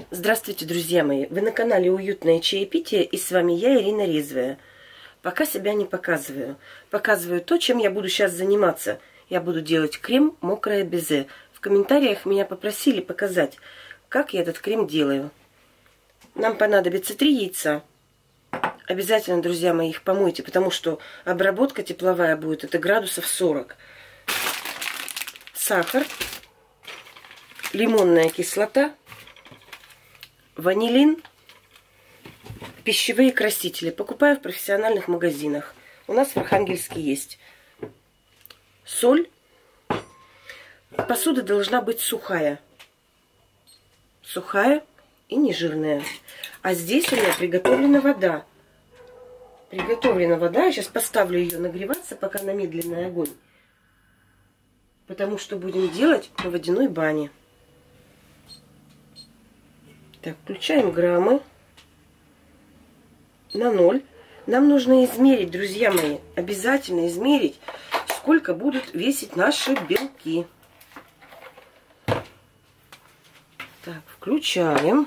Здравствуйте, друзья мои! Вы на канале Уютное чаепитие, и с вами я, Ирина Резвая. Пока себя не показываю. Показываю то, чем я буду сейчас заниматься. Я буду делать крем «Мокрое безе». В комментариях меня попросили показать, как я этот крем делаю. Нам понадобится 3 яйца. Обязательно, друзья мои, их помойте, потому что обработка тепловая будет, это градусов 40. Сахар, лимонная кислота, ванилин, пищевые красители. Покупаю в профессиональных магазинах. У нас в Архангельске есть. Соль. Посуда должна быть сухая. Сухая и нежирная. А здесь у меня приготовлена вода. Приготовлена вода. Я сейчас поставлю ее нагреваться, пока на медленный огонь. Потому что будем делать на водяной бане. Так, включаем граммы на 0. Нам нужно измерить, друзья мои, обязательно измерить, сколько будут весить наши белки. Так, включаем.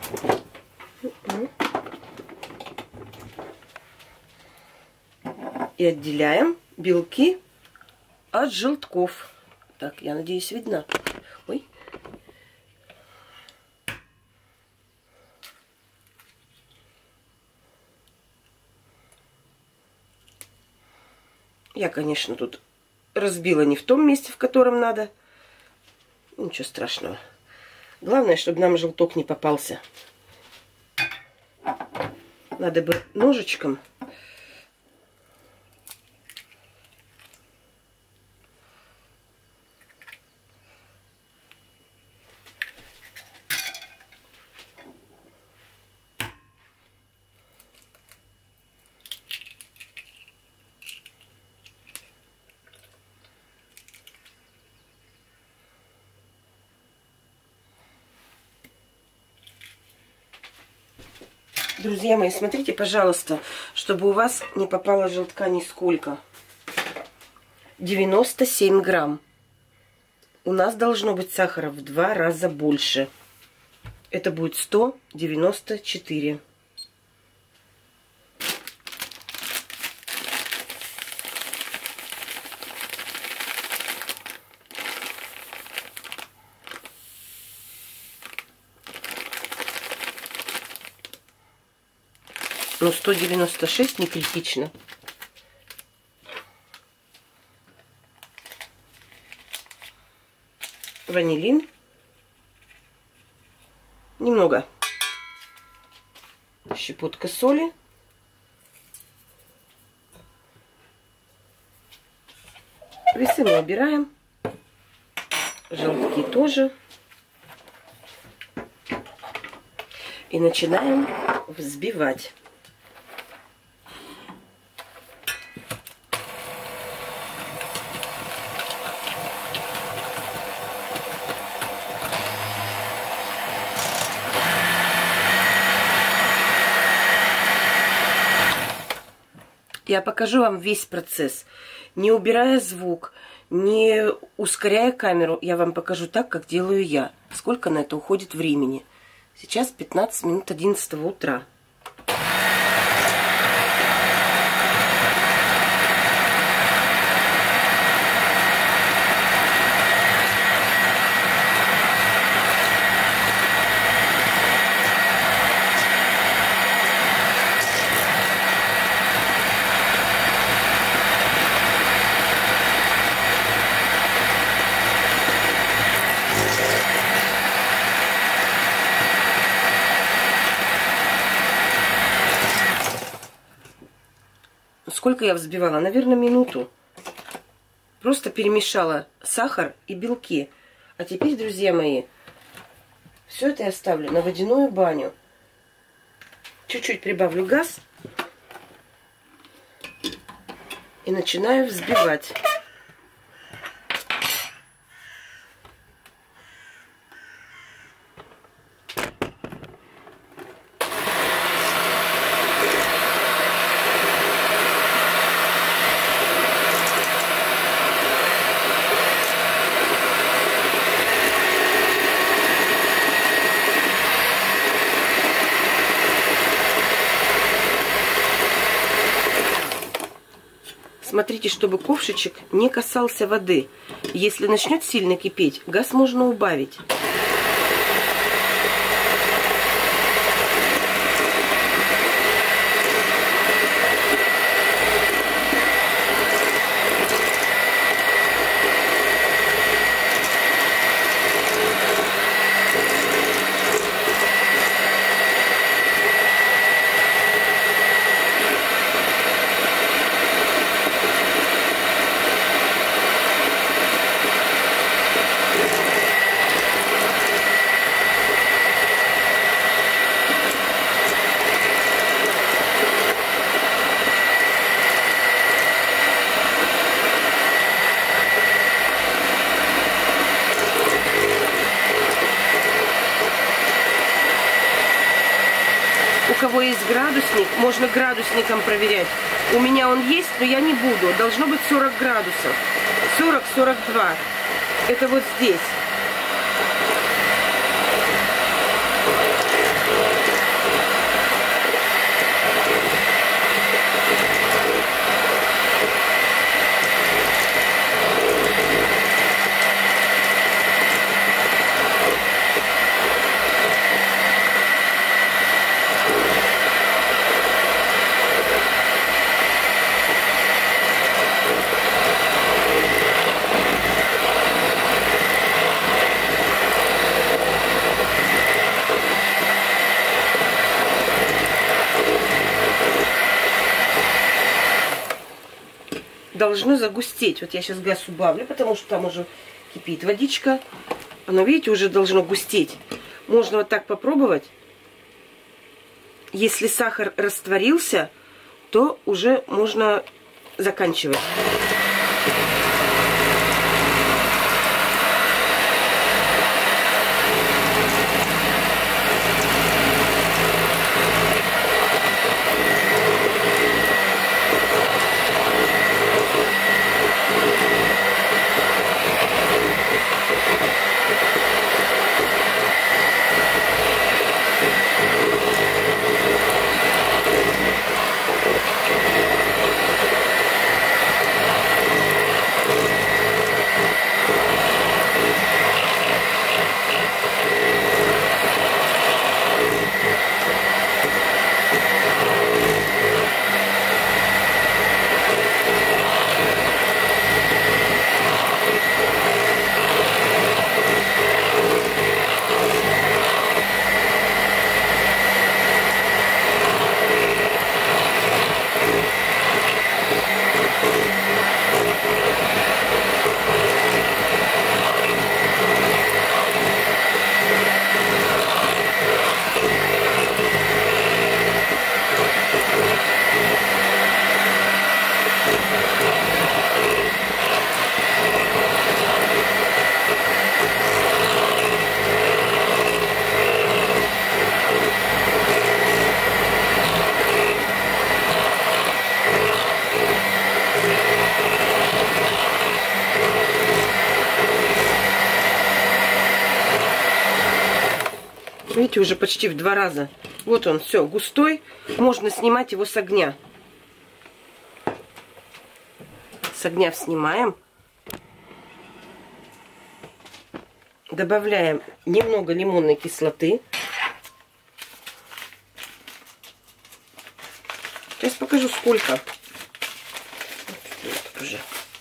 И отделяем белки от желтков. Так, я надеюсь, видно. Ой. Я, конечно, тут разбила не в том месте, в котором надо. Ничего страшного. Главное, чтобы нам желток не попался. Надо бы ножичком. Друзья мои, смотрите, пожалуйста, чтобы у вас не попало желтка нисколько. 97 грамм. У нас должно быть сахара в 2 раза больше. Это будет 194. Но 196 не критично. Ванилин. Немного. Щепотка соли. Весы мы убираем. Желтки тоже. И начинаем взбивать. Я покажу вам весь процесс, не убирая звук, не ускоряя камеру. Я вам покажу так, как делаю я. Сколько на это уходит времени. Сейчас 15 минут 11 утра. Сколько я взбивала? Наверное, минуту. Просто перемешала сахар и белки. А теперь, друзья мои, все это я ставлю на водяную баню. Чуть-чуть прибавлю газ. И начинаю взбивать. Смотрите, чтобы ковшичек не касался воды. Если начнет сильно кипеть, газ можно убавить. У кого есть градусник, можно градусником проверять. У меня он есть, но я не буду. Должно быть 40 градусов. 40-42. Это вот здесь. Должно загустеть. Вот я сейчас газ убавлю, потому что там уже кипит водичка. Оно, видите, уже должно густеть. Можно вот так попробовать. Если сахар растворился, то уже можно заканчивать. Видите, уже почти в 2 раза. Вот он, все, густой. Можно снимать его с огня. С огня снимаем. Добавляем немного лимонной кислоты. Сейчас покажу, сколько. Уже.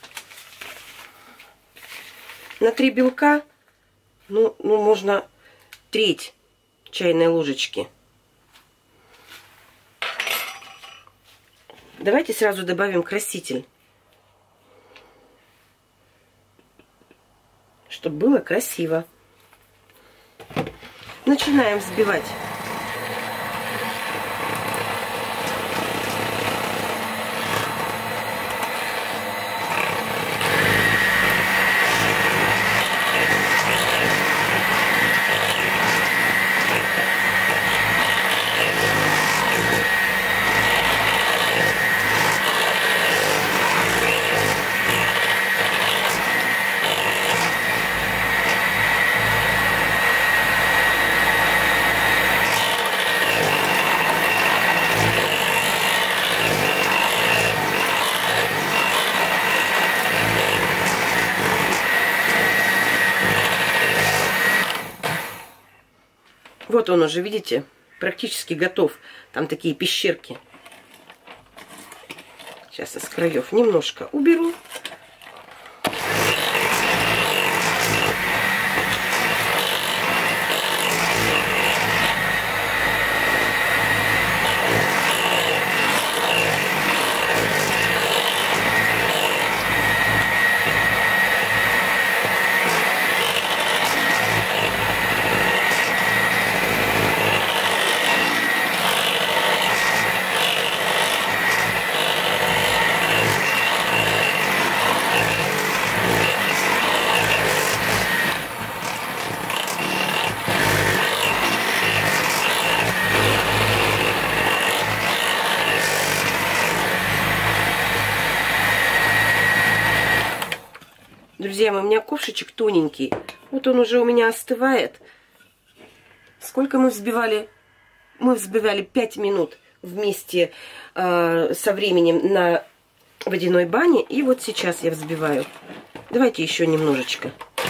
На 3 белка, ну можно треть чайной ложечки. Давайте сразу добавим краситель, чтобы было красиво. Начинаем взбивать. Вот он уже, видите, практически готов. Там такие пещерки. Сейчас я с краев немножко уберу. Друзья мои, у меня ковшичек тоненький. Вот он уже у меня остывает. Сколько мы взбивали? Мы взбивали 5 минут вместе со временем на водяной бане. И вот сейчас я взбиваю. Давайте еще немножечко.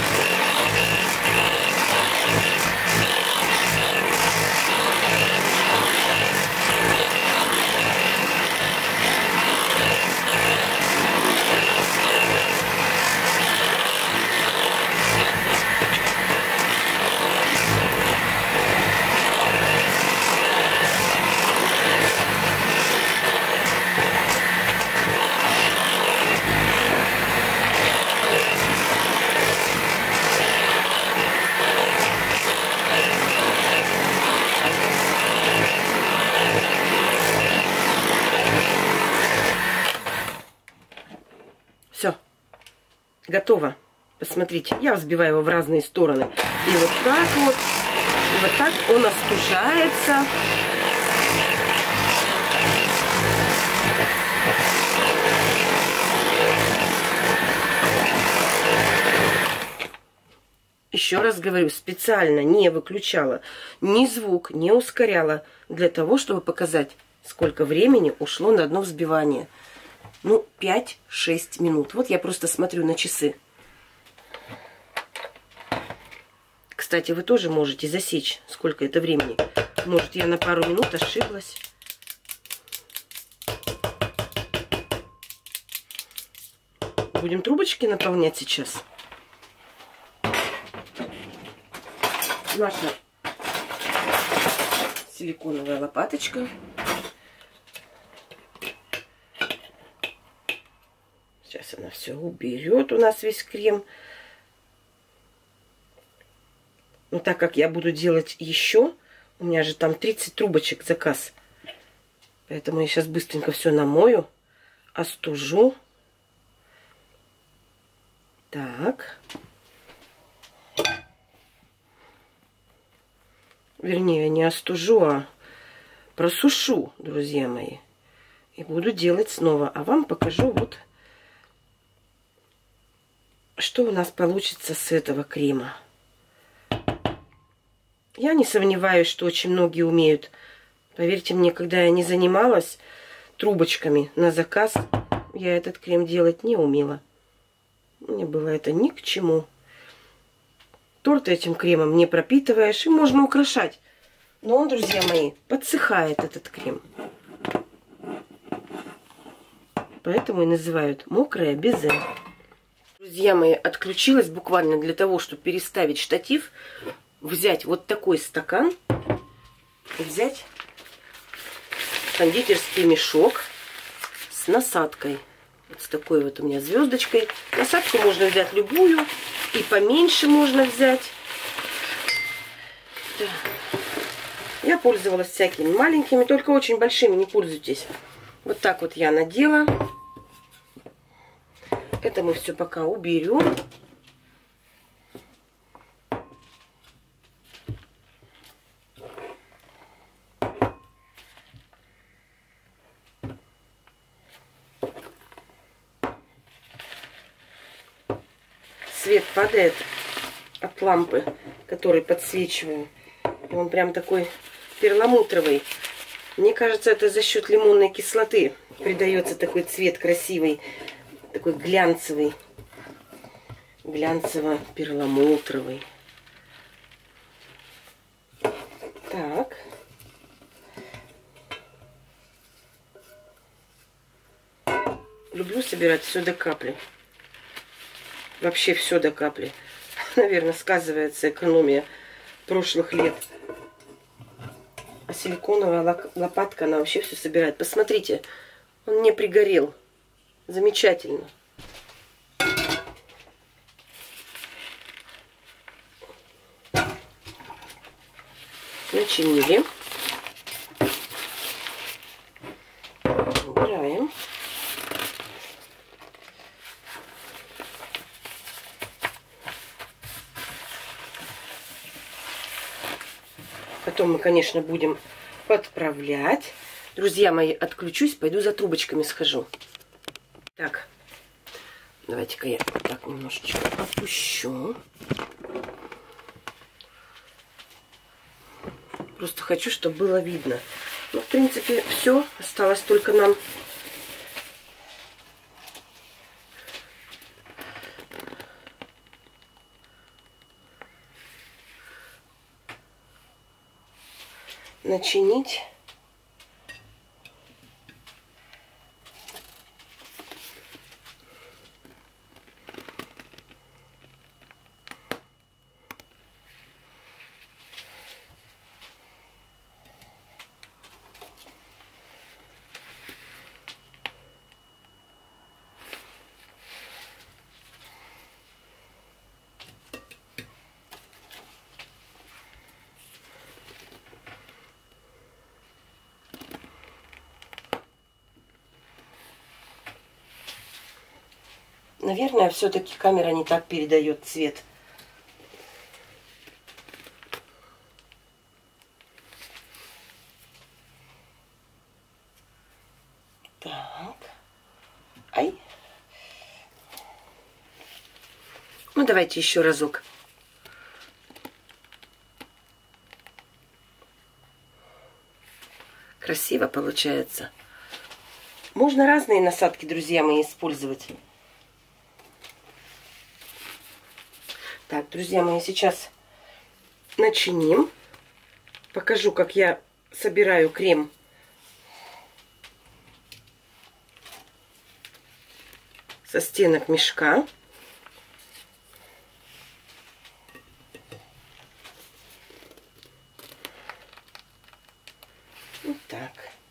Все, готово. Посмотрите, я взбиваю его в разные стороны. И вот так он остужается. Еще раз говорю, специально не выключала ни звук, не ускоряла, для того, чтобы показать, сколько времени ушло на одно взбивание. Ну, 5-6 минут. Вот я просто смотрю на часы. Кстати, вы тоже можете засечь, сколько это времени. Может, я на пару минут ошиблась. Будем трубочки наполнять сейчас. Наша силиконовая лопаточка. Сейчас она все уберет у нас весь крем. Но так как я буду делать еще, у меня же там 30 трубочек заказ. Поэтому я сейчас быстренько все намою, остужу. Так. Вернее, не остужу, а просушу, друзья мои. И буду делать снова. А вам покажу вот, что у нас получится с этого крема. Я не сомневаюсь, что очень многие умеют. Поверьте мне, когда я не занималась трубочками на заказ, я этот крем делать не умела. Мне было это ни к чему. Торт этим кремом не пропитываешь, и можно украшать. Но он, друзья мои, подсыхает, этот крем. Поэтому и называют мокрое безе. Друзья мои, отключилась буквально для того, чтобы переставить штатив. Взять вот такой стакан и взять кондитерский мешок с насадкой. Вот с такой вот у меня звездочкой. Насадку можно взять любую, и поменьше можно взять. Да. Я пользовалась всякими маленькими, только очень большими не пользуйтесь. Вот так вот я надела. Это мы все пока уберем. Свет падает от лампы, который подсвечиваю. И он прям такой перламутровый. Мне кажется, это за счет лимонной кислоты придается такой цвет красивый, такой глянцевый, глянцево-перламутровый. люблю собирать все до капли. Вообще все до капли. Наверное, сказывается экономия прошлых лет. А силиконовая лопатка, она вообще все собирает. Посмотрите, он не пригорел. Замечательно. Начинили. Убираем. Потом мы, конечно, будем подправлять. Друзья мои, отключусь, пойду за трубочками схожу. Так, давайте-ка я вот так немножечко опущу. Просто хочу, чтобы было видно. Ну, в принципе, все. Осталось только нам начинить. Наверное, все-таки камера не так передает цвет. Так. Ай. Ну, давайте еще разок. Красиво получается. Можно разные насадки, друзья мои, использовать. Так, друзья мои, сейчас начиним. Покажу, как я собираю крем. Со стенок мешка. Вот так.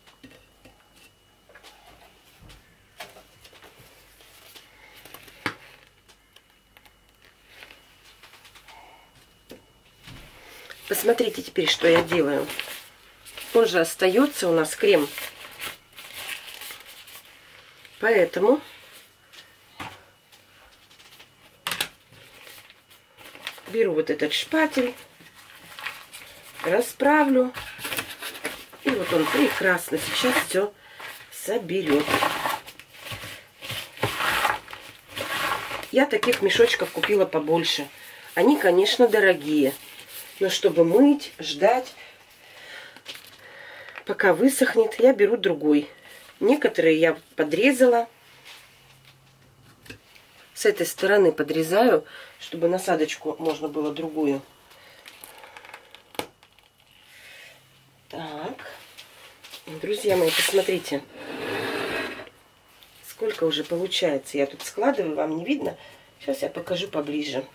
Посмотрите теперь, что я делаю. Он же остается у нас крем. Поэтому беру вот этот шпатель, расправлю. И вот он прекрасно сейчас все соберет. Я таких мешочков купила побольше. Они, конечно, дорогие. Но чтобы мыть, ждать, пока высохнет, я беру другой. Некоторые я подрезала. С этой стороны подрезаю, чтобы насадочку можно было другую. Так. Друзья мои, посмотрите. Сколько уже получается. Я тут складываю, вам не видно. Сейчас я покажу поближе.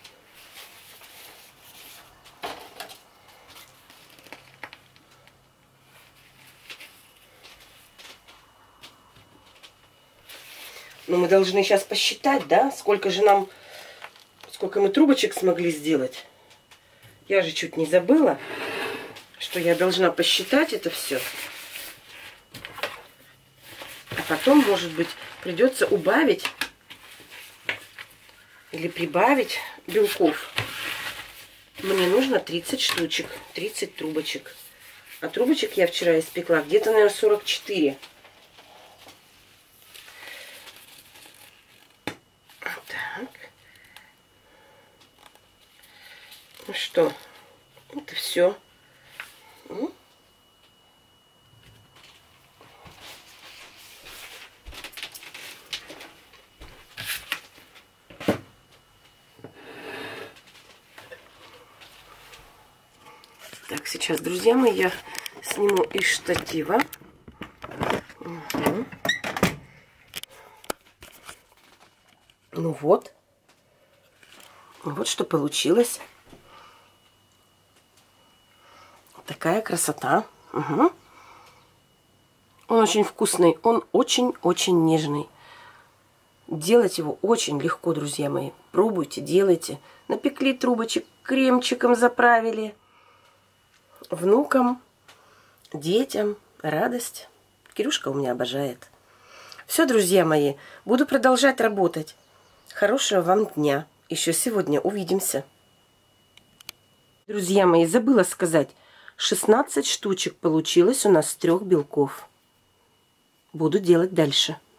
Но мы должны сейчас посчитать, да, сколько мы трубочек смогли сделать. Я же чуть не забыла, что я должна посчитать это все. А потом, может быть, придется убавить или прибавить белков. Мне нужно 30 штучек, 30 трубочек. А трубочек я вчера испекла где-то, наверное, 44. Ну что, это все. Так, сейчас, друзья мои, я сниму из штатива. Угу. Ну вот. Вот что получилось. Такая красота. Угу. Он очень вкусный, он очень-очень нежный. Делать его очень легко, друзья мои. Пробуйте, делайте. Напекли трубочек, кремчиком заправили. Внукам, детям радость. Кирюшка у меня обожает. Все, друзья мои, буду продолжать работать. Хорошего вам дня. Еще сегодня увидимся. Друзья мои, забыла сказать. 16 штучек получилось у нас с 3 белков. Буду делать дальше.